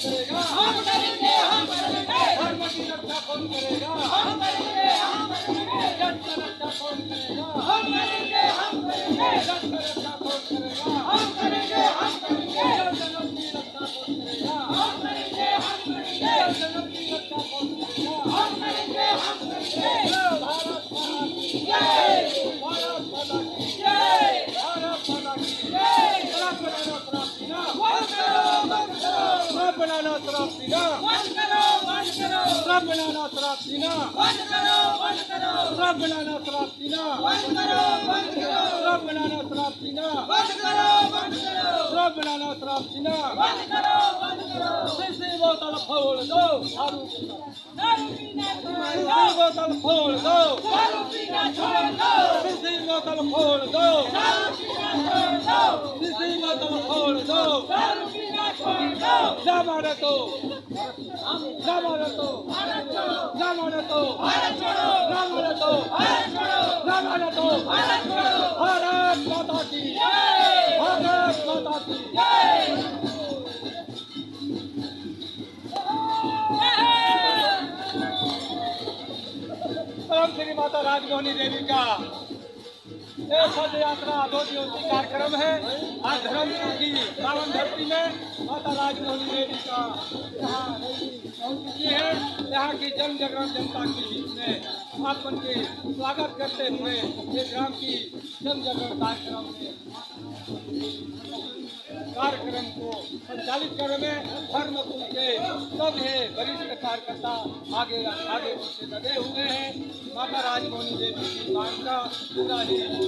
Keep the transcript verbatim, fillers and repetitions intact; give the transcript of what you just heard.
करेगा? हम करेंगे, हम करेंगे। धर्म की रक्षा कौन करेगा? हम करेंगे, हम करेंगे। जन की रक्षा कौन करेगा? हम करेंगे, हम करेंगे। जन की रक्षा कौन करेगा? हम करेंगे, हम करेंगे। जन की रक्षा कौन करेगा? हम करेंगे, हम करेंगे। जन की रक्षा कौन करेगा? हम करेंगे, हम करेंगे। भारत माता की जय, भारत माता की जय, भारत माता की जय। शराब बनाना शराब पीना बंद करो, बंद करो। शराब बनाना शराब पीना बंद करो, बंद करो। शराब बनाना शराब पीना बंद करो, बंद करो। शराब बनाना शराब पीना बंद करो, बंद करो। शराब बनाना शराब पीना बंद करो, बंद करो। शराब बनाना शराब पीना बंद करो, बंद करो। शीशी बोतल फोड़ दो, दारू दारू पीना छोड़ दो। बोतल फोड़ दो, दारू पीना छोड़ दो। शीशी बोतल फोड़ दो, दारू पीना छोड़ दो। शीशी बोतल फोड़ दो, दारू पीना छोड़ दो। ना मारे तो ना मारे तो भारत छोड़ो, ना मारे तो भारत छोड़ो, ना मारे तो भारत छोड़ो, ना मारे तो भारत छोड़ो। भारत माता की जय, भारत माता की जय। परम श्री माता राजमोहनी देवी का एक पद यात्रा दो दिवसीय कार्यक्रम है। आज धर्मपुर की पावन धरती में माता राजमोहनी देवी का यहाँ पहुँच चुकी है। यहाँ की जन जागरण जनता के हित में आपन के स्वागत करते हुए ये ग्राम की जन जागरण कार्यक्रम में कार्यक्रम को संचालित करने में धर्मपुर के सभी वरिष्ठ कार्यकर्ता आगे आगे से लगे हुए हैं। माता राजमोहनी देवी की मान्यता पूरा ही